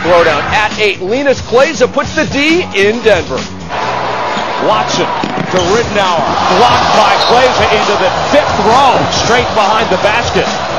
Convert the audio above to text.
throwdown at 8. Linus Kleza puts the D in Denver. Watson to Rittenauer. Blocked by Kleza into the 5th row, straight behind the basket.